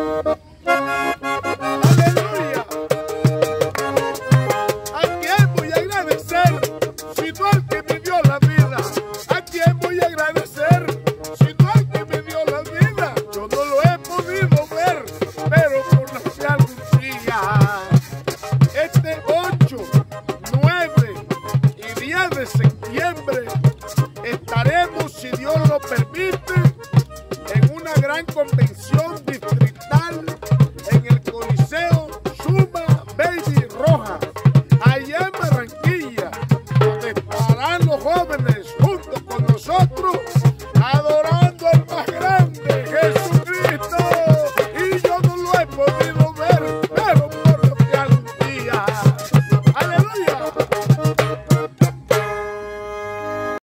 Aleluya. ¿A quién voy a agradecer si no al que me dio la vida? ¿A quién voy a agradecer si no al que me dio la vida? Yo no lo he podido ver, pero por la fe algún día, este 8, 9 y 10 de septiembre, estaremos, si Dios lo permite, en una gran convención